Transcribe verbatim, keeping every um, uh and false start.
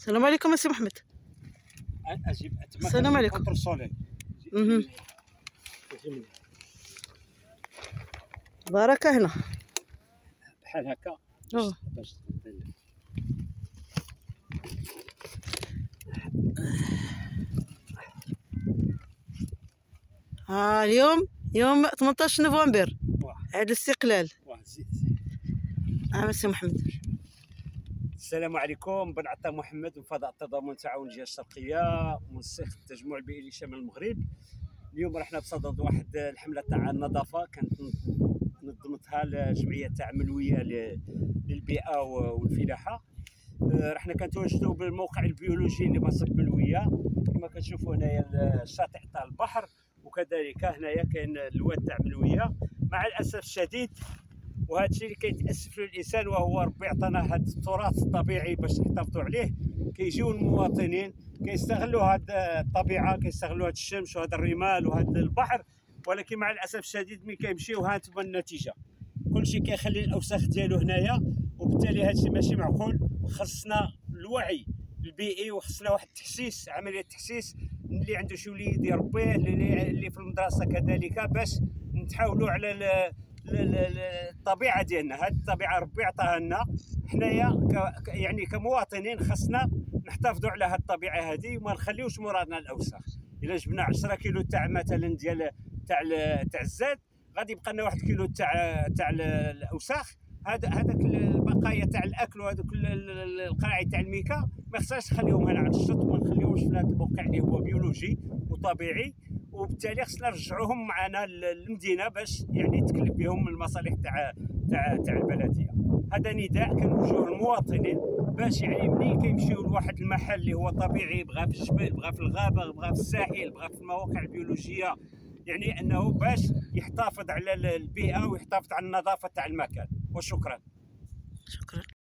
السلام عليكم السي محمد. اجيب السلام عليكم. اها بركه هنا بحال هكا باش ها اليوم يوم ثمنطاش نوفمبر عيد الاستقلال. عام السي محمد. السلام عليكم. بن عطا محمد من فضاء التضامن والتعاون الجهه الشرقيه منسق التجمع البيئي لشمال المغرب. اليوم رحنا بصدد واحد الحمله تاع النظافه كانت نظمتها الجمعيه التعامليه للبيئه والفلاحه. رحنا كنتواجدوا بالموقع البيولوجي اللي مصب بالويه كما كتشوفوا هنايا الشاطئ تاع البحر، وكذلك هنايا كاين الواد تاع ملويه. مع الاسف الشديد وهذا الشيء اللي كيتاسف له الانسان وهو ربي عطانا هذا التراث الطبيعي باش نحتفظوا عليه، كيجيو المواطنين كيستغلوا هذه الطبيعه، كيستغلوا هذا الشمس وهذا الرمال وهذا البحر، ولكن مع الاسف الشديد ملي كيمشيو ها انتم النتيجه كلشي كيخلي الاوساخ ديالو هنايا، وبالتالي هذا الشيء ماشي معقول. خصنا الوعي البيئي وخصنا واحد التحسيس، عمليه تحسيس اللي عنده شي وليد يربيه، اللي اللي في المدرسه كذلك، باش نتحاولوا على الطبيعه ديالنا. هذه الطبيعه ربي عطاها لنا حنايا يعني كمواطنين، خصنا نحتفظوا على هذه الطبيعه هذه وما نخليوش مرادنا الاوساخ. الا جبنا عشرة كيلو تاع مثلا ديال تاع تاع الزاد غادي يبقى لنا واحد كيلو تاع تاع الاوساخ. هذا هذاك البقايا تاع الاكل وهذوك القراعي تاع الميكا ما خصناش نخليهم هنا على الشط وما نخليوهمش في هذا الموقع اللي هو بيولوجي وطبيعي، وبالتالي خصنا نرجعوهم معنا للمدينه باش يعني تكلف بهم المصالح تاع تاع تاع البلديه. هذا نداء كنوجهوه للمواطنين باش يعني ملي كيمشيو لواحد المحل اللي هو طبيعي، بغى في الجبل، بغى في الغابه، بغى في الساحل، بغى في المواقع البيولوجيه، يعني انه باش يحتفظ على البيئه ويحتفظ على النظافه تاع المكان. وشكرا. شكرا.